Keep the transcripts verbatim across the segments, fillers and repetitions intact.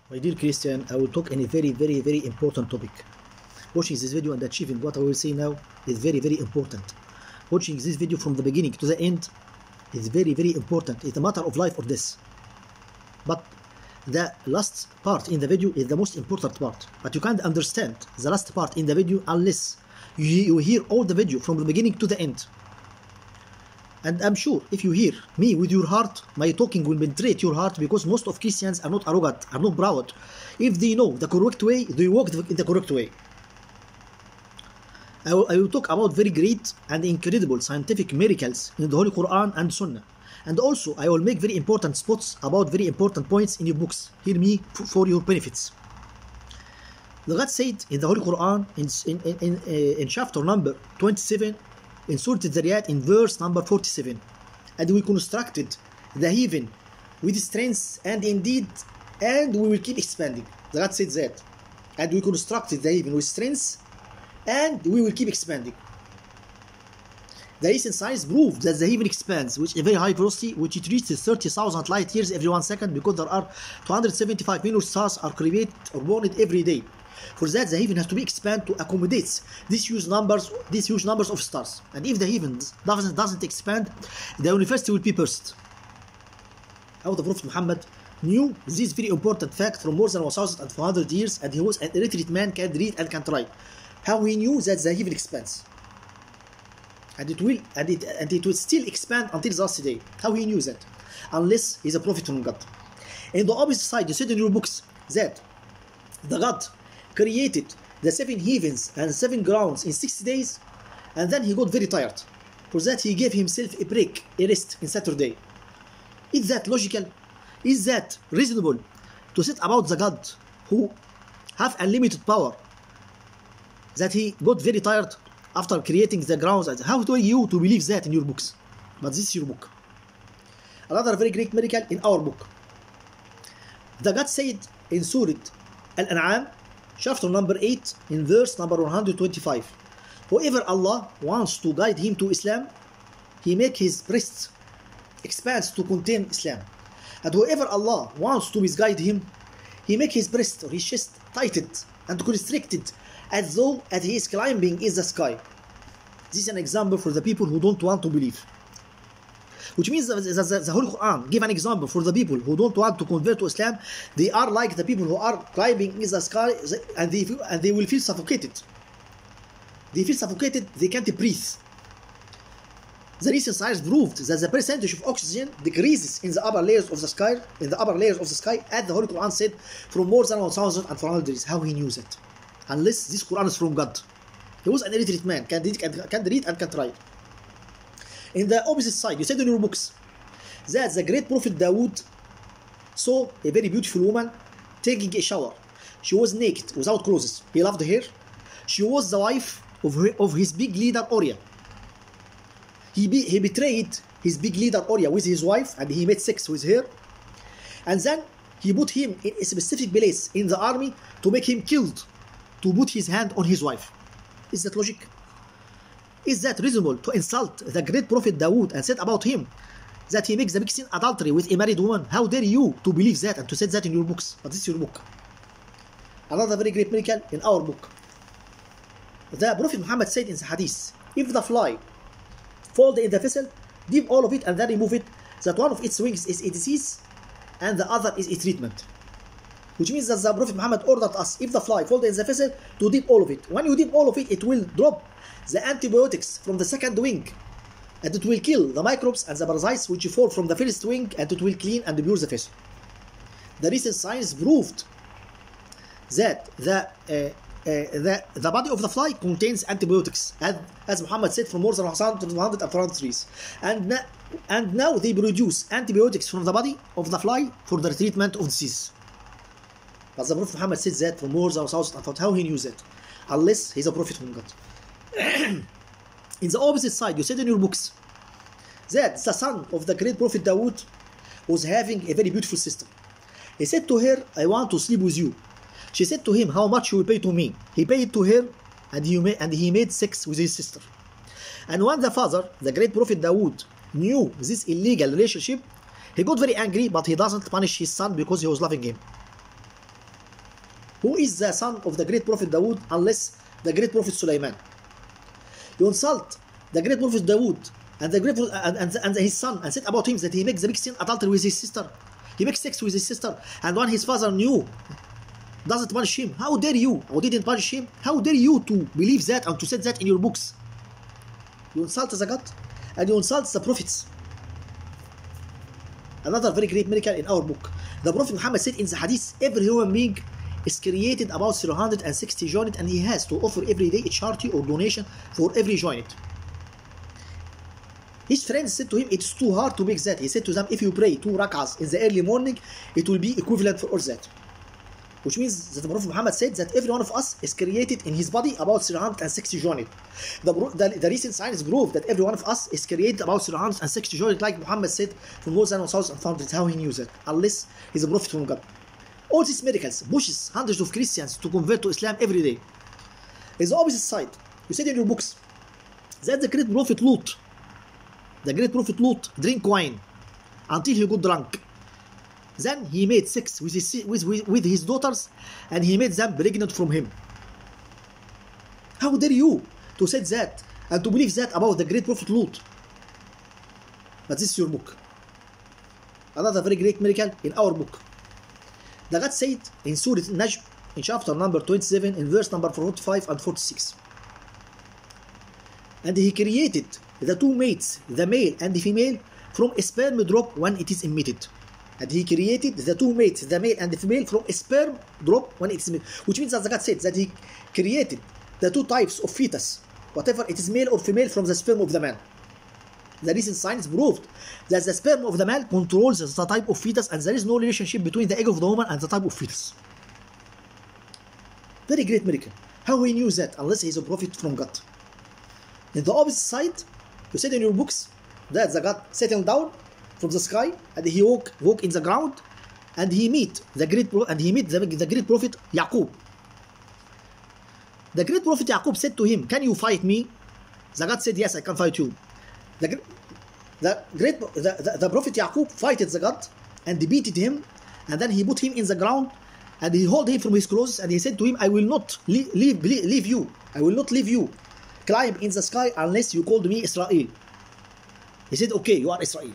My dear Christian, I will talk on a very, very, very important topic. Watching this video and achieving what I will say now is very, very important. Watching this video from the beginning to the end is very, very important. It's a matter of life or death. But the last part in the video is the most important part. But you can't understand the last part in the video unless you, you hear all the video from the beginning to the end. And I'm sure if you hear me with your heart, my talking will penetrate your heart, because most of Christians are not arrogant, are not proud. If they know the correct way, they walk in the correct way. I will, I will talk about very great and incredible scientific miracles in the Holy Quran and Sunnah. And also I will make very important spots about very important points in your books. Hear me for your benefits. The God said in the Holy Quran in, in, in, in, in chapter number twenty-seven, in Surah eltharyat, in verse number forty-seven, and we constructed the heaven with strength and indeed, and we will keep expanding. The God said that, and we constructed the heaven with strength and we will keep expanding. The recent science proved that the heaven expands with a very high velocity, which it reaches thirty thousand light years every one second, because there are two hundred seventy-five million stars are created or born every day. For that, the heaven has to be expanded to accommodate these huge numbers, these huge numbers of stars. And if the heaven doesn't, doesn't expand, the universe will be burst. How the Prophet Muhammad knew this very important fact from more than one thousand four hundred years, and he was an illiterate man, can read and can write. How he knew that the heaven expands, and it will, and it, and it will still expand until the last day. How he knew that? Unless he's a prophet from God. In the opposite side, you said in your books that the God created the seven heavens and seven grounds in six days, and then he got very tired. For that, he gave himself a break, a rest in Saturday. Is that logical? Is that reasonable to say about the God who have unlimited power, that he got very tired after creating the grounds? How do you to believe that in your books? But this is your book. Another very great miracle in our book. The God said in Surah Al-An'am, chapter number eight, in verse number one hundred twenty-five, whoever Allah wants to guide him to Islam, he make his breast expand to contain Islam. And whoever Allah wants to misguide him, he make his breast or his chest tightened and constricted, as though as he is climbing in the sky. This is an example for the people who don't want to believe. Which means that the, the, the Holy Quran give an example for the people who don't want to convert to Islam. They are like the people who are climbing in the sky, and they, feel, and they will feel suffocated. They feel suffocated, they can't breathe. The recent science proved that the percentage of oxygen decreases in the upper layers of the sky, in the upper layers of the sky, as the Holy Quran said, from more than one thousand four hundred years. How he knew that? Unless this Quran is from God. He was an illiterate man, can read, can, can read and can write. In the opposite side, you said in your books that the great prophet Dawood saw a very beautiful woman taking a shower. She was naked, without clothes. He loved her. She was the wife of, her, of his big leader Uriah. He, be, he betrayed his big leader Uriah with his wife, and he made sex with her. And then he put him in a specific place in the army to make him killed, to put his hand on his wife. Is that logic? Is that reasonable to insult the great prophet Dawood and said about him that he makes the big sin, adultery with a married woman? How dare you to believe that and to say that in your books? But this is your book. Another very great miracle in our book. The Prophet Muhammad said in the hadith, if the fly fold in the vessel, dip all of it and then remove it, that one of its wings is a disease and the other is a treatment. Which means that the Prophet Muhammad ordered us, if the fly fold in the vessel, to dip all of it. When you dip all of it, it will drop the antibiotics from the second wing, and it will kill the microbes and the parasites which fall from the first wing, and it will clean and pure the vessel. The recent science proved that the, uh, uh, the, the body of the fly contains antibiotics, as, as Muhammad said, from more than one hundred four hundred years. And, and now they produce antibiotics from the body of the fly for the treatment of disease. But the Prophet Muhammad said that for more than one thousand. How he knew that? Unless he's a prophet from God. In the opposite side, you said in your books that the son of the great prophet Dawood was having a very beautiful sister. He said to her, I want to sleep with you. She said to him, how much you will pay to me? He paid to her, and he made, and he made sex with his sister. And when the father, the great prophet Dawood, knew this illegal relationship, he got very angry, but he doesn't punish his son because he was loving him. Who is the son of the great prophet Dawood unless the great prophet Sulaiman? You insult the great prophet Dawood and the great and, and, and his son and said about him that he makes the big sin adultery with his sister. He makes sex with his sister, and when his father knew, doesn't punish him. How dare you? Or didn't punish him? How dare you to believe that and to say that in your books? You insult the God and you insult the prophets. Another very great miracle in our book. The Prophet Muhammad said in the hadith, every human being is created about three hundred sixty joints, and he has to offer every day a charity or donation for every joint. His friends said to him, it's too hard to make that. He said to them, if you pray two rakas in the early morning, it will be equivalent for all that. Which means that the Prophet Muhammad said that every one of us is created in his body about three hundred sixty joints. The, the, the recent science proved that every one of us is created about three hundred sixty joints, like Muhammad said for more than one thousand four hundred. How he knew that? Unless he's a prophet from God. All these miracles pushes hundreds of Christians to convert to Islam every day. It's the opposite side. You said in your books that the great prophet Lut, the great prophet Lut drink wine until he got drunk. Then he made sex with his, with, with, with his daughters, and he made them pregnant from him. How dare you to say that and to believe that about the great prophet Lut? But this is your book. Another very great miracle in our book. The God said in Surah Najm in chapter number twenty-seven in verse number forty-five and forty-six. And he created the two mates, the male and the female, from a sperm drop when it is emitted. And he created the two mates, the male and the female, from a sperm drop when it is emitted. Which means that the God said that he created the two types of fetus, whatever it is male or female, from the sperm of the man. The recent science proved that the sperm of the man controls the type of fetus, and there is no relationship between the egg of the woman and the type of fetus. Very great miracle. How he knew that unless he is a prophet from God? In the opposite side, you said in your books that the God settled down from the sky and he walk walk in the ground, and he meet the great and he meet the, the great prophet Yaqub. The great prophet Yaqub said to him, "Can you fight me?" The God said, "Yes, I can fight you." The, the great the, the, the prophet Yaqub fighted the God and beated him, and then he put him in the ground and he held him from his clothes, and he said to him, "I will not leave, leave, leave you. I will not leave you. Climb in the sky unless you called me Israel." He said, "Okay, you are Israel."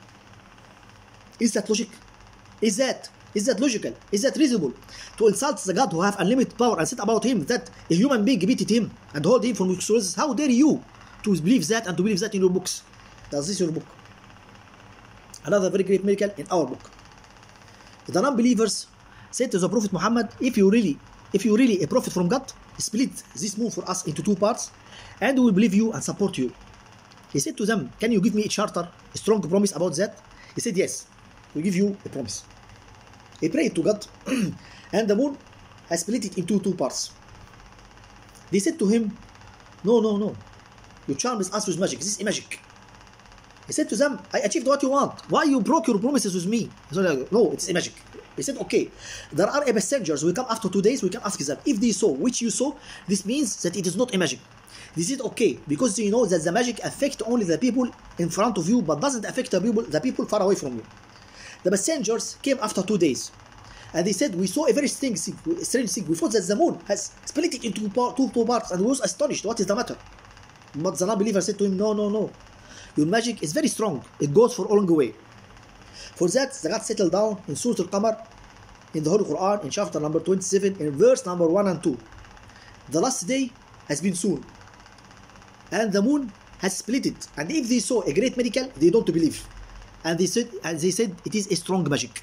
Is that logic? Is that is that logical? Is that reasonable? To insult the God who have unlimited power and say about him that a human being beat him and hold him from his clothes? How dare you to believe that and to believe that in your books? Does this your book? Another very great miracle in our book. The non-believers said to the Prophet Muhammad, if you really, if you really a prophet from God, split this moon for us into two parts, and we will believe you and support you. He said to them, can you give me a charter, a strong promise about that? He said, yes, we give you a promise. He prayed to God, and the moon has split it into two parts. They said to him, no, no, no, you charm us with magic. This is magic. He said to them, I achieved what you want. Why you broke your promises with me? He said, no, it's a magic. He said, okay, there are a messengers. We come after two days. We can ask them. If they saw which you saw, this means that it is not a magic. They said, okay, because you know that the magic affects only the people in front of you, but doesn't affect the people, the people far away from you. The messengers came after two days, and they said, we saw a very strange thing. Strange thing. We thought that the moon has split it into two, two parts, and we was astonished. What is the matter? But the non-believer said to him, no, no, no. Your magic is very strong. It goes for a long way. For that, the God settled down in Surah Al-Qamar, in the Holy Quran, in chapter number twenty-seven, in verse number one and two. The last day has been soon, and the moon has split it. And if they saw a great miracle, they don't believe. And they said, and they said it is a strong magic.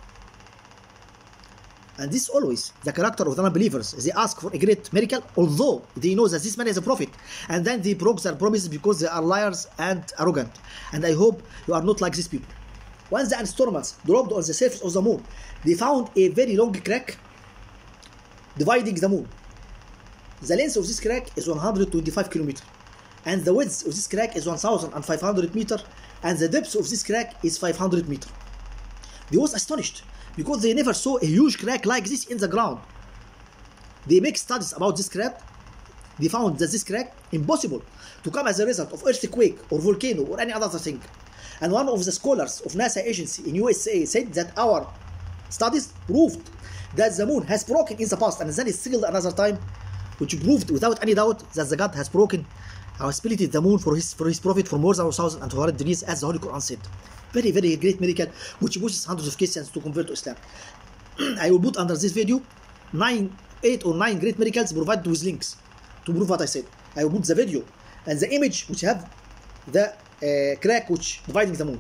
And this always the character of the non-believers. They ask for a great miracle, although they know that this man is a prophet, and then they broke their promises because they are liars and arrogant. And I hope you are not like these people. Once the astronomers dropped on the surface of the moon, they found a very long crack dividing the moon. The length of this crack is one hundred twenty-five kilometers, and the width of this crack is one thousand five hundred meters, and the depth of this crack is five hundred meters. They was astonished, because they never saw a huge crack like this in the ground. They make studies about this crack. They found that this crack impossible to come as a result of earthquake or volcano or any other thing. And one of the scholars of NASA agency in U S A said that our studies proved that the moon has broken in the past and then is sealed another time, which proved without any doubt that the God has broken or split the moon for his for his prophet for more than one thousand two hundred years, as the Holy Quran said. Very, very great miracle, which pushes hundreds of Christians to convert to Islam. I will put under this video nine, eight or nine great miracles provided with links to prove what I said. I will put the video and the image which have the uh, crack which dividing the moon.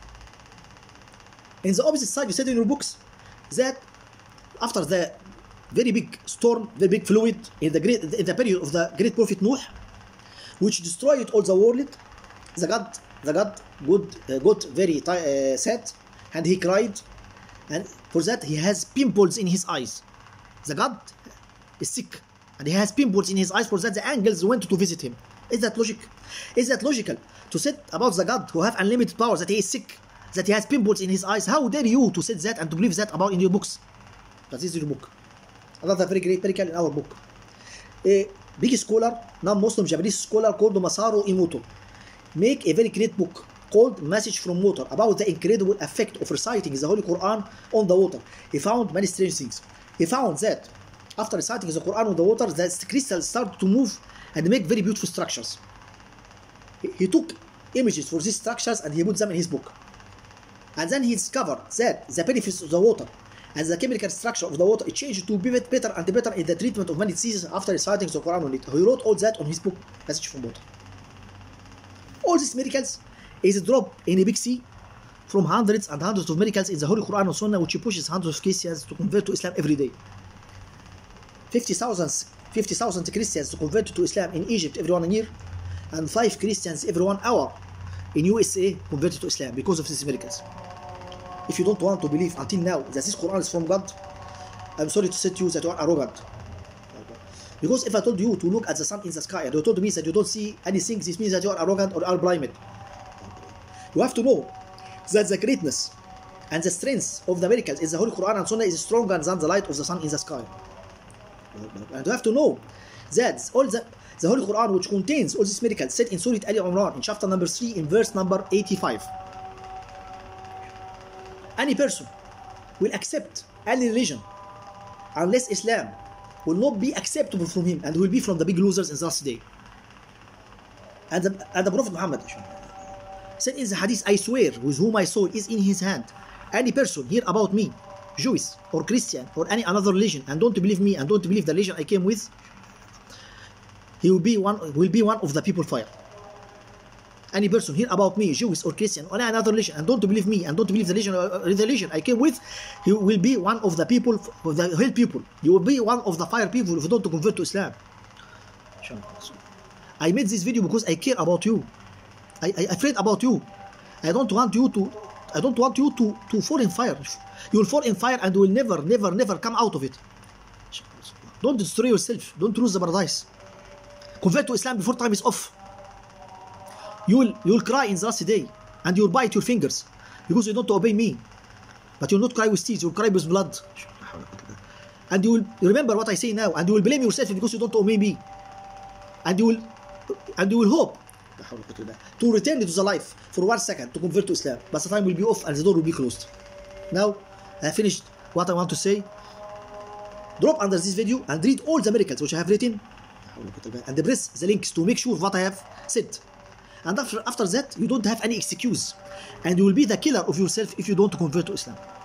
In the opposite side, you said in your books that after the very big storm, very big fluid in the great in the period of the great prophet Noah, which destroyed all the world, the God, the God good, uh, got very uh, sad, and he cried, and for that he has pimples in his eyes. The God is sick, and he has pimples in his eyes. For that the angels went to visit him. Is that logic? Is that logical to say about the God who have unlimited powers that he is sick, that he has pimples in his eyes? How dare you to say that and to believe that about in your books? That is your book. Another very great miracle in our book. A big scholar, non-Muslim Japanese scholar called Masaru Emoto, make a very great book called Message from Water about the incredible effect of reciting the Holy Quran on the water. He found many strange things. He found that after reciting the Quran on the water, the crystals started to move and make very beautiful structures. He, he took images for these structures and he put them in his book. And then he discovered that the benefits of the water and the chemical structure of the water it changed to be better and better in the treatment of many diseases after reciting the Quran on it. He wrote all that on his book, Message from Water. All these miracles is a drop in a big sea from hundreds and hundreds of miracles in the Holy Quran and Sunnah, which pushes hundreds of Christians to convert to Islam every day. fifty thousand Christians to convert to Islam in Egypt every one year, and five Christians every one hour in U S A converted to Islam because of these miracles. If you don't want to believe until now that this Quran is from God, I'm sorry to say to you that you are arrogant. Because if I told you to look at the sun in the sky and you told me that you don't see anything, this means that you are arrogant or are blind. You have to know that the greatness and the strength of the miracles in the Holy Quran and Sunnah is stronger than the light of the sun in the sky. And you have to know that all the, the Holy Quran, which contains all these miracles, said in Surah Al Imran in chapter number three in verse number eighty-five. Any person will accept any religion unless Islam will not be acceptable from him, and will be from the big losers in the last day. And the, and the Prophet Muhammad said in the hadith, I swear with whom my soul is in his hand, any person hear about me, Jewish or Christian or any another religion, and don't believe me and don't believe the religion I came with, he will be one will be one of the people fire. Any person hear about me, Jewish or Christian or any another religion, and don't believe me and don't believe the religion, uh, the religion I came with, he will be one of the people, of the hell people. You will be one of the fire people if you don't convert to Islam. I made this video because I care about you. I, I afraid about you. I don't want you to. I don't want you to to fall in fire. You will fall in fire and will never, never, never come out of it. Don't destroy yourself. Don't lose the paradise. Convert to Islam before time is off. You will you will cry in the last day, and you will bite your fingers because you don't obey me. But you will not cry with tears. You will cry with blood. And you will remember what I say now, and you will blame yourself because you don't obey me. And you will and you will hope to return to the life for one second to convert to Islam, but the time will be off and the door will be closed. Now I have finished what I want to say. Drop under this video and read all the miracles which I have written, and press the links to make sure what I have said. And after after that, you don't have any excuse, and you will be the killer of yourself if you don't convert to Islam.